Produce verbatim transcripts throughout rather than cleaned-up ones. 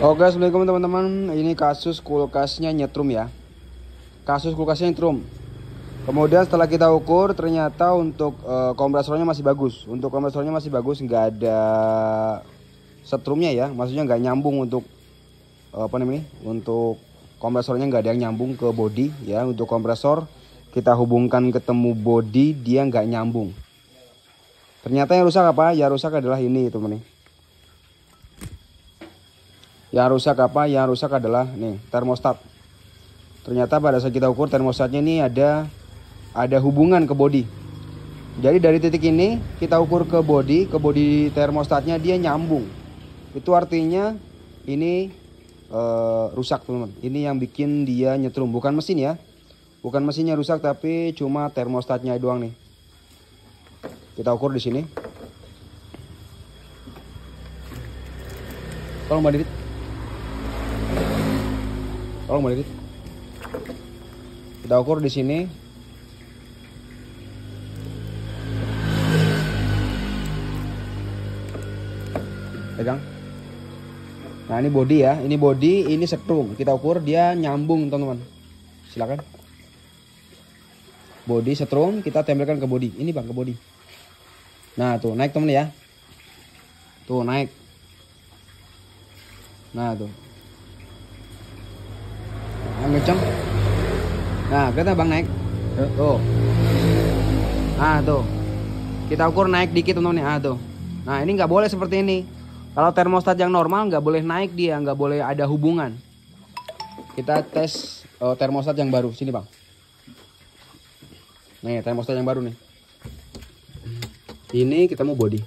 Oke, assalamualaikum teman-teman. Ini kasus kulkasnya nyetrum ya. Kasus kulkasnya nyetrum. Kemudian setelah kita ukur, ternyata untuk e, kompresornya masih bagus. Untuk kompresornya masih bagus, nggak ada setrumnya ya. Maksudnya nggak nyambung untuk e, apa namanya? Untuk kompresornya nggak ada yang nyambung ke bodi ya. Untuk kompresor kita hubungkan ketemu bodi, dia nggak nyambung. Ternyata yang rusak apa? Ya rusak adalah ini teman-teman. Yang rusak apa? Yang rusak adalah nih termostat. Ternyata pada saat kita ukur termostatnya ini ada ada hubungan ke bodi. Jadi dari titik ini kita ukur ke bodi, ke bodi termostatnya dia nyambung. Itu artinya ini e, rusak teman-teman. Ini yang bikin dia nyetrum, bukan mesin ya. Bukan mesinnya rusak tapi cuma termostatnya doang nih. Kita ukur di sini. Tolong Mbak Didit. Tolong Mbak Didit. Kita ukur di sini. Pegang. Nah, ini bodi ya. Ini bodi, ini setrum. Kita ukur dia nyambung, teman-teman. Silakan. Bodi setrum kita tempelkan ke bodi. Ini Bang, ke bodi. Nah, tuh naik teman ya. Tuh naik. Nah, tuh. Nah, ngeceng. Nah, kelihatan Bang naik. Tuh. Nah, tuh. Kita ukur naik dikit teman-teman. Ah, tuh. Nah, ini nggak boleh seperti ini. Kalau termostat yang normal nggak boleh naik dia, nggak boleh ada hubungan. Kita tes oh, termostat yang baru. Sini Bang. Nih, termostat yang baru nih. Ini kita mau bodi.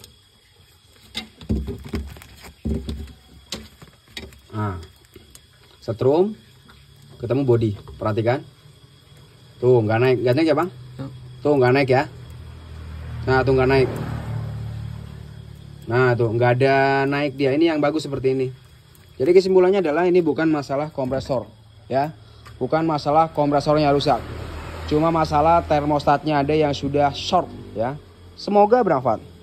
Nah, setrum, ketemu bodi. Perhatikan. Tuh, nggak naik, nggak naik ya Bang? Tuh, nggak naik ya. Nah, tuh nggak naik. Nah, tuh nggak ada naik dia. Ini yang bagus seperti ini. Jadi kesimpulannya adalah ini bukan masalah kompresor, ya. Bukan masalah kompresornya rusak. Cuma masalah termostatnya ada yang sudah short, ya. Semoga bermanfaat.